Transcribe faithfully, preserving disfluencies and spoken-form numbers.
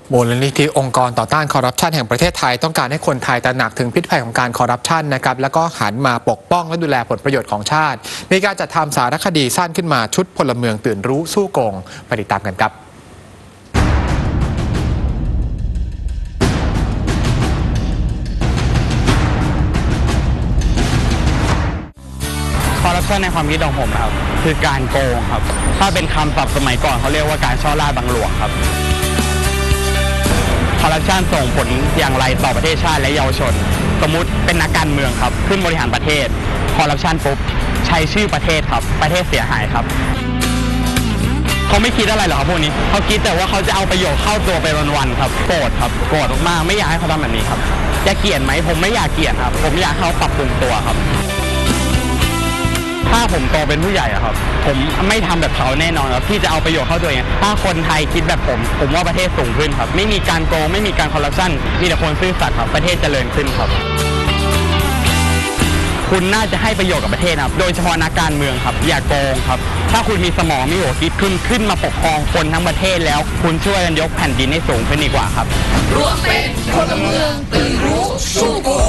มูลนิธิองค์กรต่อต้านคอร์รัปชันแห่งประเทศไทยต้องการให้คนไทยตระหนักถึงพิษภัยของการคอร์รัปชันนะครับแล้วก็หันมาปกป้องและดูแลผลประโยชน์ของชาติมีการจัดทำสารคดีสั้นขึ้นมาชุดพลเมืองตื่นรู้สู้โกงไปติดตามกันครับคอร์รัปชันในความคิดของผมครับคือการโกงครับถ้าเป็นคำศัพท์สมัยก่อนเขาเรียกว่าการช่อราชบังหลวงครับคอร์รัปชันส่งผลอย่างไรต่อประเทศชาติและเยาวชนสมมุติเป็นนักการเมืองครับขึ้นบริหารประเทศคอร์รัปชันปุ๊บใช้ชื่อประเทศครับประเทศเสียหายครับเขาไม่คิดอะไรหรอกครับพวกนี้เขาคิดแต่ว่าเขาจะเอาประโยชน์เข้าตัวไปวันๆครับโกรธครับโกรธมากๆไม่อยากให้เขาทำแบบนี้ครับจะเกลียดไหมผมไม่อยากเกลียดครับผมอยากให้เขาปรับปรุงตัวครับถ้าผมโตเป็นผู้ใหญ่อะครับผมไม่ทำแบบเขาแน่นอนครับที่จะเอาประโยชน์เข้าตัวเองถ้าคนไทยคิดแบบผมผมว่าประเทศสูงขึ้นครับไม่มีการโกงไม่มีการคอร์รัปชันมีแต่คนซื่อสัตย์ครับประเทศเจริญขึ้นครับคุณน่าจะให้ประโยชน์กับประเทศครับโดยเฉพาะนักการเมืองครับอย่าโกงครับถ้าคุณมีสมองมีหัวคิดขึ้นขึ้นมาปกครองคนทั้งประเทศแล้วคุณช่วยกันยกแผ่นดินให้สูงขึ้นดีกว่าครับร่วมเป็นพลเมืองตื่นรู้สู้โกง